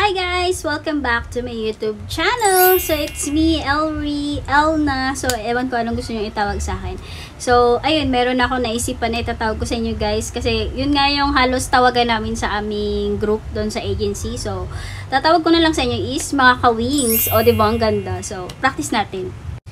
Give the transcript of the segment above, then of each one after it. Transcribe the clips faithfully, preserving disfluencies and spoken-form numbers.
Hi guys! Welcome back to my YouTube channel. So, it's me, Elri, Elna. So, ewan ko anong gusto nyo itawag sa akin. So, ayun, meron ako naisipan na itatawag ko sa inyo guys. Kasi, yun nga yung halos tawagan namin sa aming group doon sa agency. So, tatawag ko na lang sa inyo is mga ka-wings. O, diba ang ganda? So, practice natin.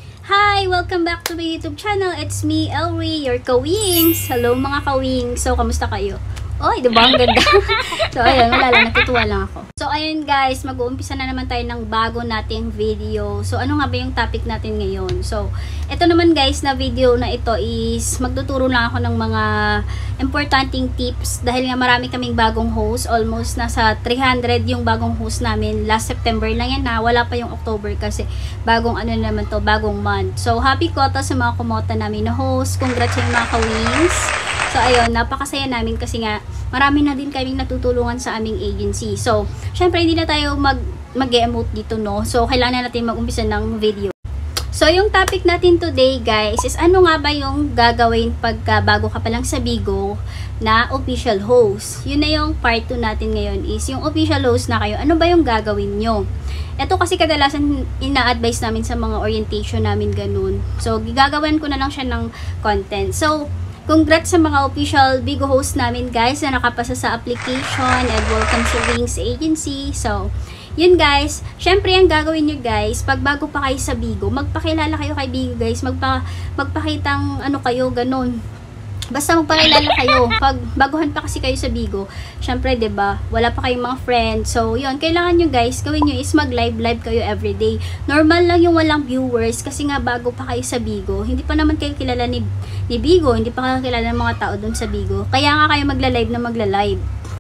Hi! Welcome back to my YouTube channel. It's me, Elri, your ka-wings. Hello mga ka-wings. So, kamusta kayo? Oy, diba ang ganda? So, ayun, wala lang, natutuwa lang ako. So, ayun guys, mag-uumpisa na naman tayo ng bago nating video. So, ano nga ba yung topic natin ngayon? So, ito naman guys, na video na ito is magtuturo lang ako ng mga importanteng tips dahil nga marami kaming bagong host. Almost nasa three hundred yung bagong host namin. Last September lang yan na, wala pa yung October kasi bagong ano naman to, bagong month. So, happy kota sa mga kumota namin na host. Congrats sa mga ka-wings. So, ayun, napakasaya namin kasi nga, marami na din kaming natutulungan sa aming agency. So, syempre, hindi na tayo mag, mag-emote dito, no? So, kailangan na natin mag-umpisa ng video. So, yung topic natin today, guys, is ano nga ba yung gagawin pagka bago ka pa lang sa Bigo na official host? Yun na yung part two natin ngayon is yung official host na kayo, ano ba yung gagawin nyo? Ito kasi kadalasan ina-advise namin sa mga orientation namin ganun. So, gagawin ko na lang siya ng content. So, congrats sa mga official Bigo host namin guys na nakapasa sa application and welcome sa Wings Agency. So, yun guys, syempre ang gagawin nyo guys, pag bago pa kayo sa Bigo, magpakilala kayo kay Bigo guys, magpa, magpakitang ano kayo, ganun. Basta magpakilala kayo. Pag baguhan pa kasi kayo sa Bigo, syempre, 'di ba? Wala pa kayong mga friends. So, 'yun, kailangan niyo guys, gawin niyo is mag-live live kayo everyday. Normal lang yung walang viewers kasi nga bago pa kayo sa Bigo. Hindi pa naman kayo kilala ni ni Bigo, hindi pa kayo kilala ng mga tao doon sa Bigo. Kaya nga kayo magla-live na magla-live.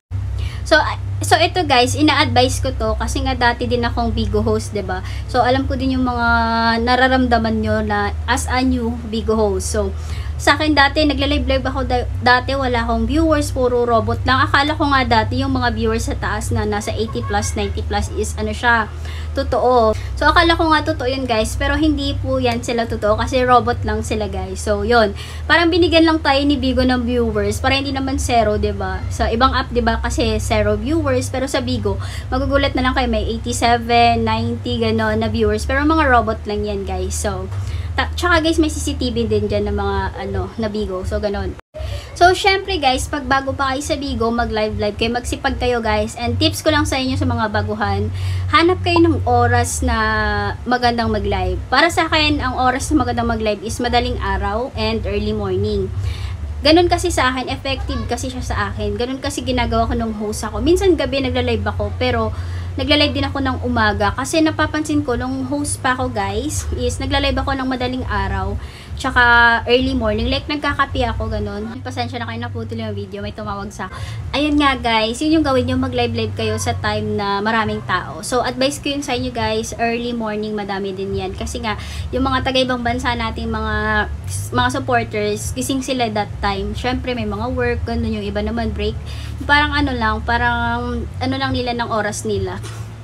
So, so ito guys, ina-advise ko to kasi nga dati din akong Bigo host, 'di ba? So, alam ko din yung mga nararamdaman nyo na as a new Bigo host. So, sa akin dati, nagla-live-live ako dati, wala akong viewers, puro robot lang. Akala ko nga dati yung mga viewers sa taas na nasa eighty plus, ninety plus is ano siya, totoo. So, akala ko nga totoo yun guys, pero hindi po yan sila totoo kasi robot lang sila guys. So, yun. Parang binigyan lang tayo ni Bigo ng viewers para hindi naman zero, 'di ba? Sa ibang app, 'di ba, kasi zero viewers, pero sa Bigo, magugulat na lang kayo may eighty-seven, ninety gano'n na viewers, pero mga robot lang yan guys. So, tsaka guys, may C C T V din dyan ng mga ano, na Bigo. So, ganon. So, syempre guys, pag bago pa kayo sa Bigo, mag-live-live kayo, magsipag kayo guys. And tips ko lang sa inyo sa mga baguhan, hanap kayo ng oras na magandang mag-live. Para sa akin, ang oras na magandang mag-live is madaling araw and early morning. Ganon kasi sa akin, effective kasi siya sa akin. Ganon kasi ginagawa ko nung host ako. Minsan gabi nagla-live ako, pero nagla-live din ako ng umaga kasi napapansin ko nung host pa ako guys is nagla-live ako ng madaling araw tsaka early morning, like nagkakape ako ganon. Pasensya na kayo, naputol yung video, may tumawag sa ayun nga guys, yun yung gawin nyo, mag-live-live kayo sa time na maraming tao. So advice ko yun sa inyo guys, early morning, madami din yan kasi nga yung mga taga-ibang bansa natin, mga mga supporters, gising sila that time, syempre may mga work, ganon, yung iba naman break, parang ano lang, parang ano lang nila ng oras nila,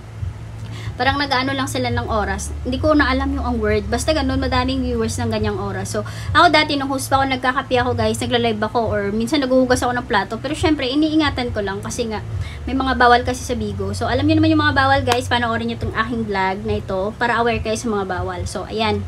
parang nag-ano lang sila ng oras. Hindi ko na alam yung ang word. Basta ganun, madaming viewers ng ganyang oras. So, ako dati, nung host pa ako, nagkakape ako guys, nagla-live ako, or minsan naguhugas ako ng plato. Pero syempre, iniingatan ko lang kasi nga, may mga bawal kasi sa Bigo. So, alam niyo naman yung mga bawal guys, panoorin niyo itong aking vlog na ito para aware kayo sa mga bawal. So, ayan.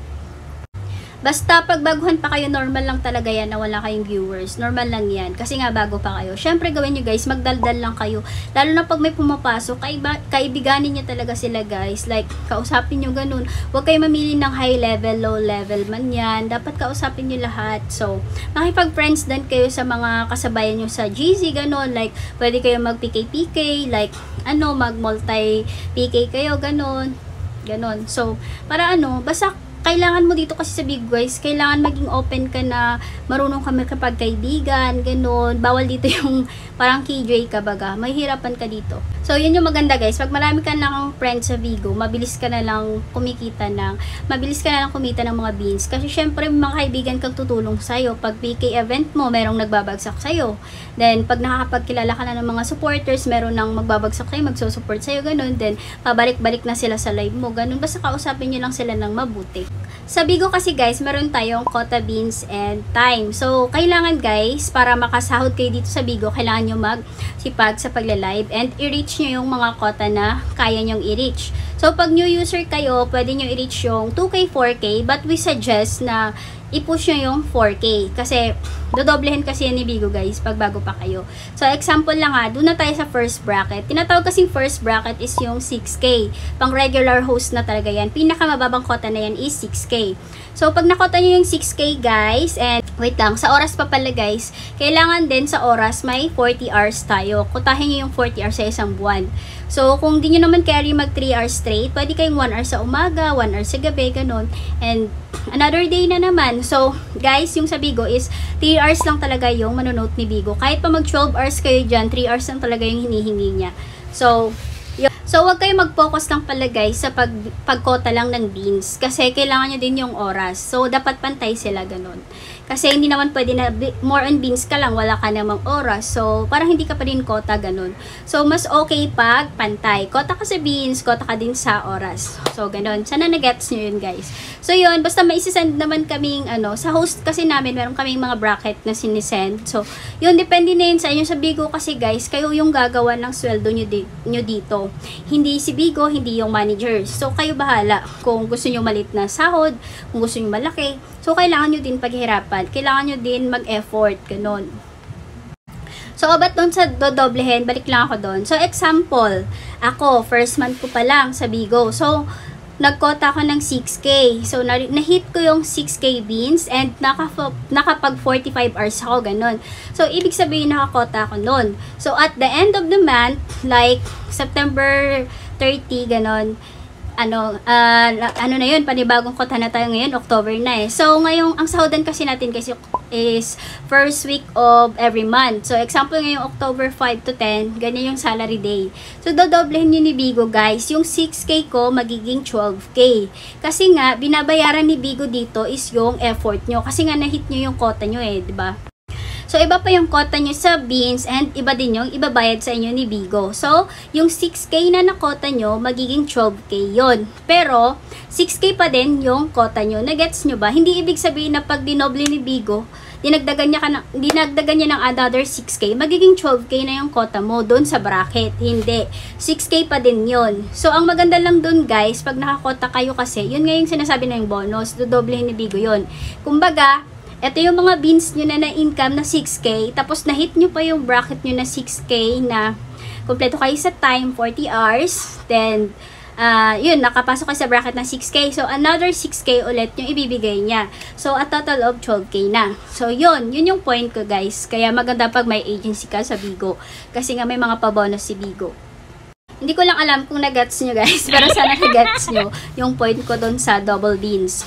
Basta pag baguhan pa kayo, normal lang talaga yan na wala kayong viewers. Normal lang yan. Kasi nga bago pa kayo. Syempre gawin nyo guys, magdaldal lang kayo. Lalo na pag may pumapasok, kaiba, kaibiganin nyo talaga sila guys. Like, kausapin nyo ganun. Huwag kayo mamili ng high level, low level man yan. Dapat kausapin nyo lahat. So, makipag-friends din kayo sa mga kasabayan nyo sa G Z, ganun. Like, pwede kayo mag-P K P K. Like, ano, mag-multi-P K kayo, ganun. Ganun. So, para ano, basta kailangan mo dito kasi sa Bigo guys, kailangan maging open ka na marunong ka makipagkaibigan, ganun. Bawal dito yung parang K J ka baga, mahihirapan ka dito. So, yun yung maganda guys, pag marami ka lang friends sa Bigo, mabilis ka na lang kumikita ng, mabilis ka na lang kumita ng mga beans. Kasi syempre, mga kaibigan kang tutulong sa'yo. Pag P K event mo, merong nagbabagsak sa'yo. Then, pag nakakapagkilala ka na ng mga supporters, meron nang magbabagsak sa'yo, magsusupport sa'yo, ganun. Then, pabalik-balik na sila sa live mo, ganun. Basta kausapin nyo lang sila ng mabuti. Sa Bigo kasi guys, meron tayong quota beans and time. So, kailangan guys, para makasahod kayo dito sa Bigo, kailangan nyo magsipag sa pagla-live and i-reach nyo yung mga quota na kaya nyong i-reach. So, pag new user kayo, pwede nyo i-reach yung two K, four K, but we suggest na i-push nyo yung four K. Kasi, dodoblehin kasi yan ni Bigo guys, pag bago pa kayo. So, example lang ha, doon na tayo sa first bracket. Tinatawag kasing first bracket is yung six K. Pang regular host na talaga yan. Pinakamababang quota na yan is six K. So, pag nakota nyo yung six K guys, and wait lang, sa oras pa pala guys, kailangan din sa oras may forty hours tayo. Kutahin nyo yung forty hours sa isang buwan. So, kung di nyo naman carry mag three hours straight, pwede kayong one hour sa umaga, one hour sa gabi, ganun. And another day na naman. So, guys, yung sa Bigo is three hours lang talaga yung manonote ni Bigo. Kahit pa mag twelve hours kayo dyan, three hours lang talaga yung hinihingi niya. So, yun. So, wag kayo mag-focus lang pala guys sa pag pagkota lang ng beans. Kasi kailangan nyo din yung oras. So, dapat pantay sila ganun. Kasi hindi naman pwede na more on beans ka lang, wala ka namang oras. So, parang hindi ka pa rin kota, ganun. So, mas okay pag pantay. Kota ka sa beans, kota ka din sa oras. So, ganun. Sana na-gets nyo yun, guys. So, yun. Basta may isisend naman kaming, ano, sa host kasi namin, meron kaming mga bracket na sinisend. So, yun, depende na yun sa inyo. Sa Bigo kasi, guys, kayo yung gagawa ng sweldo nyo, di nyo dito. Hindi si Bigo, hindi yung managers. So, kayo bahala. Kung gusto nyo malit na sahod, kung gusto nyo malaki. So, kailangan nyo din paghihirapan. Kailangan nyo din mag-effort. Ganun. So, abat doon sa dodoblehin, balik lang ako doon. So, example, ako, first month ko pa lang sa Bigo. So, nagkota ako ng six K. So, na-hit ko yung six K beans and nakapag forty-five hours ako, ganun. So, ibig sabihin nakakota ako noon. So, at the end of the month, like, September thirty, ganun, ano, uh, ano na yun, panibagong kota na tayo ngayon, October na eh. So, ngayong, ang sahodan kasi natin kasi is first week of every month. So, example ngayong October five to ten, ganyan yung salary day. So, dodoblehin nyo ni Bigo guys, yung six K ko magiging twelve K. Kasi nga, binabayaran ni Bigo dito is yung effort nyo. Kasi nga, na-hit nyo yung kota nyo eh, diba? So, iba pa yung quota nyo sa beans and iba din yung ibabayad sa inyo ni Bigo. So, yung six K na nakota nyo, magiging twelve K yon. Pero, six K pa din yung quota nyo. Nagets nyo ba? Hindi ibig sabihin na pag dinoble ni Bigo, dinagdagan niya, ka na, dinagdagan niya ng another six K, magiging twelve K na yung quota mo doon sa bracket. Hindi. six K pa din yon. So, ang maganda lang doon guys, pag nakakota kayo kasi, yun nga yung sinasabi na yung bonus, dodoblehin ni Bigo yon. Kumbaga, ito yung mga beans nyo na na-income na six K, tapos na-hit nyo pa yung bracket nyo na six K na kompleto kayo sa time, forty hours, then, uh, yun, nakapasok kayo sa bracket na six K, so another six K ulit yung ibibigay niya. So, a total of twelve K na. So, yun, yun yung point ko guys. Kaya maganda pag may agency ka sa Bigo, kasi nga may mga pabonus si Bigo. Hindi ko lang alam kung na-gets nyo guys, pero sana na-gets nyo yung point ko doon sa double beans.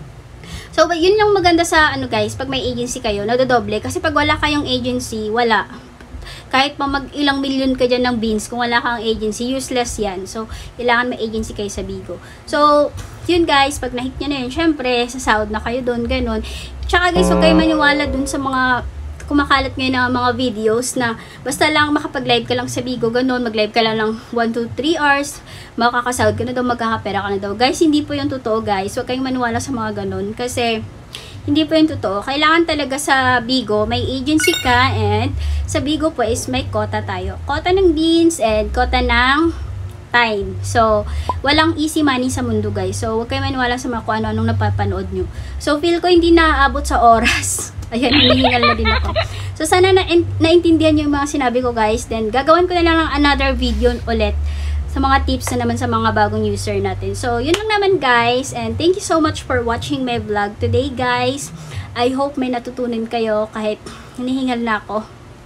So, yun yung maganda sa, ano guys, pag may agency kayo, nadodoble. Kasi pag wala kayong agency, wala. Kahit pa mag ilang million ka dyan ng beans, kung wala kang agency, useless yan. So, kailangan may agency kayo sa Bigo. So, yun guys, pag na-hit nyo na yun, syempre, sasahod na kayo doon, ganun. Tsaka guys, huwag kayo maniwala dun sa mga kumakalat ngayon ng mga videos na basta lang makapag-live ka lang sa Bigo, ganun, mag-live ka lang ng one to three hours, makakasahod ka na daw, magkakapera ka na daw. Guys, hindi po yung totoo guys. Huwag kayong maniwala sa mga ganun kasi hindi po yung totoo. Kailangan talaga sa Bigo, may agency ka and sa Bigo po is may quota tayo. Quota ng beans and quota ng time. So, walang easy money sa mundo guys. So, huwag kayong maniwala sa mga kung ano-anong napapanood nyo. So, feel ko hindi naaabot sa oras. Ayan, hinihingal na din ako. So, sana na naintindihan nyo yung mga sinabi ko guys. Then, gagawin ko na lang ng another video ulit sa mga tips na naman sa mga bagong user natin. So, yun lang naman guys. And thank you so much for watching my vlog today guys. I hope may natutunan kayo kahit hinihingal na ako.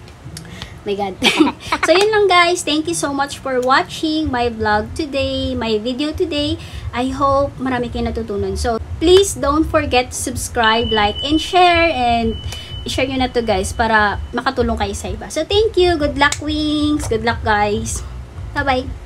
My God. So, yun lang guys. Thank you so much for watching my vlog today, my video today. I hope marami kayong natutunan. So, please don't forget to subscribe, like, and share. And i-share nyo na to guys para makatulong kayo sa iba. So, thank you. Good luck, Wings. Good luck, guys. Bye-bye.